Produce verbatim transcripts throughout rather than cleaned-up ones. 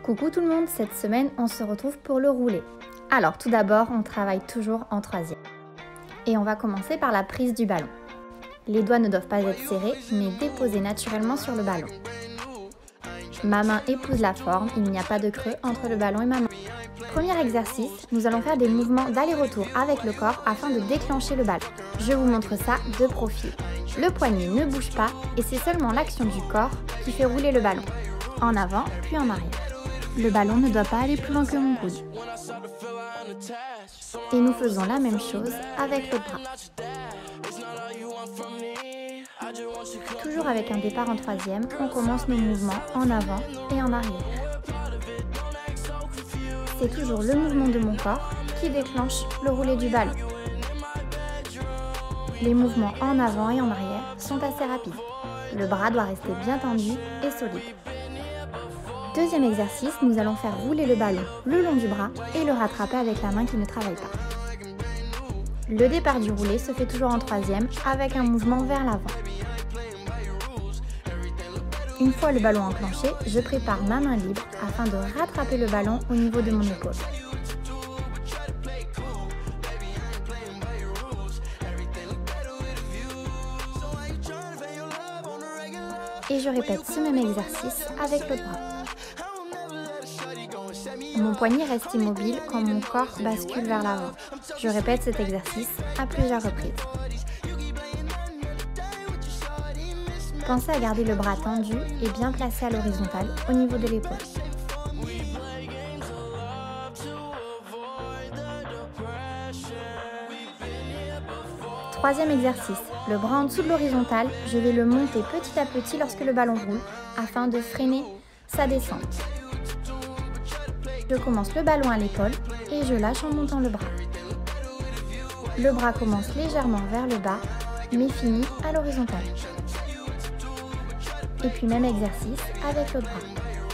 Coucou tout le monde, cette semaine on se retrouve pour le roulé. Alors tout d'abord on travaille toujours en troisième. Et on va commencer par la prise du ballon. Les doigts ne doivent pas être serrés mais déposés naturellement sur le ballon. Ma main épouse la forme, il n'y a pas de creux entre le ballon et ma main. Premier exercice, nous allons faire des mouvements d'aller-retour avec le corps afin de déclencher le ballon. Je vous montre ça de profil. Le poignet ne bouge pas et c'est seulement l'action du corps qui fait rouler le ballon. En avant puis en arrière. Le ballon ne doit pas aller plus loin que mon coude. Et nous faisons la même chose avec le bras. Toujours avec un départ en troisième, on commence nos mouvements en avant et en arrière. C'est toujours le mouvement de mon corps qui déclenche le roulé du ballon. Les mouvements en avant et en arrière sont assez rapides. Le bras doit rester bien tendu et solide. Deuxième exercice, nous allons faire rouler le ballon le long du bras et le rattraper avec la main qui ne travaille pas. Le départ du roulé se fait toujours en troisième avec un mouvement vers l'avant. Une fois le ballon enclenché, je prépare ma main libre afin de rattraper le ballon au niveau de mon épaule. Et je répète ce même exercice avec le bras. Mon poignet reste immobile quand mon corps bascule vers l'avant. Je répète cet exercice à plusieurs reprises. Pensez à garder le bras tendu et bien placé à l'horizontale au niveau de l'épaule. Troisième exercice, le bras en dessous de l'horizontale, je vais le monter petit à petit lorsque le ballon roule afin de freiner sa descente. Je commence le ballon à l'épaule et je lâche en montant le bras. Le bras commence légèrement vers le bas mais finit à l'horizontale. Et puis même exercice avec l'autre bras.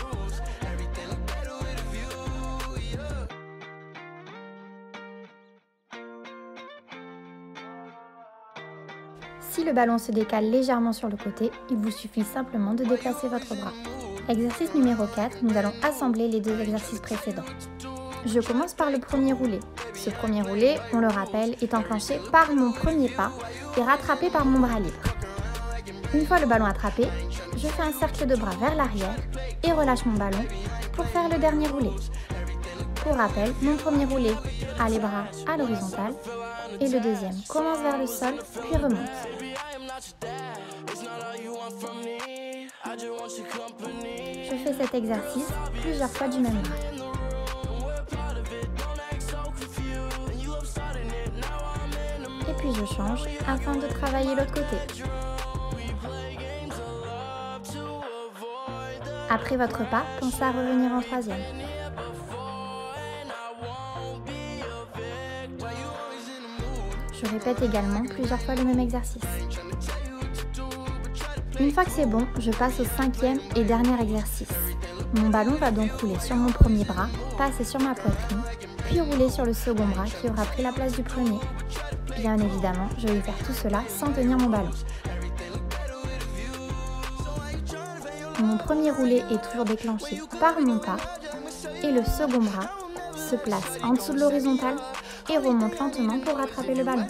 Si le ballon se décale légèrement sur le côté, il vous suffit simplement de déplacer votre bras. Exercice numéro quatre, nous allons assembler les deux exercices précédents. Je commence par le premier roulé. Ce premier roulé, on le rappelle, est enclenché par mon premier pas et rattrapé par mon bras libre. Une fois le ballon attrapé, je fais un cercle de bras vers l'arrière et relâche mon ballon pour faire le dernier roulé. Pour rappel, mon premier roulé a les bras à l'horizontale et le deuxième commence vers le sol puis remonte. Je fais cet exercice plusieurs fois du même bras. Et puis je change afin de travailler l'autre côté. Après votre pas, pensez à revenir en troisième. Je répète également plusieurs fois le même exercice. Une fois que c'est bon, je passe au cinquième et dernier exercice. Mon ballon va donc rouler sur mon premier bras, passer sur ma poitrine, puis rouler sur le second bras qui aura pris la place du premier. Bien évidemment, je vais faire tout cela sans tenir mon ballon. Mon premier roulé est toujours déclenché par mon pas et le second bras se place en dessous de l'horizontale et remonte lentement pour rattraper le ballon.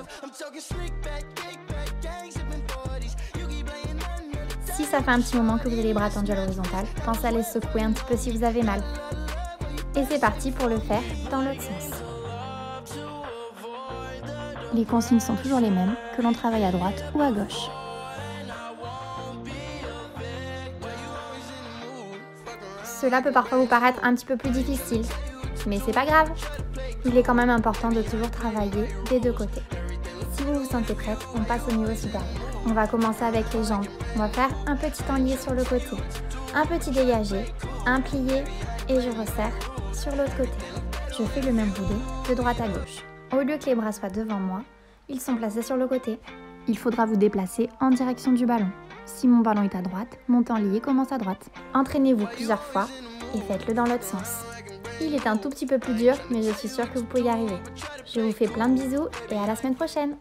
Si ça fait un petit moment que vous avez les bras tendus à l'horizontale, pensez à les secouer un petit peu si vous avez mal. Et c'est parti pour le faire dans l'autre sens. Les consignes sont toujours les mêmes, que l'on travaille à droite ou à gauche. Cela peut parfois vous paraître un petit peu plus difficile, mais c'est pas grave. Il est quand même important de toujours travailler des deux côtés. Si vous vous sentez prête, on passe au niveau supérieur. On va commencer avec les jambes. On va faire un petit enlié sur le côté, un petit dégagé, un plié et je resserre sur l'autre côté. Je fais le même roulé de droite à gauche. Au lieu que les bras soient devant moi, ils sont placés sur le côté. Il faudra vous déplacer en direction du ballon. Si mon ballon est à droite, mon enlié commence à droite. Entraînez-vous plusieurs fois et faites-le dans l'autre sens. Il est un tout petit peu plus dur, mais je suis sûre que vous pouvez y arriver. Je vous fais plein de bisous et à la semaine prochaine!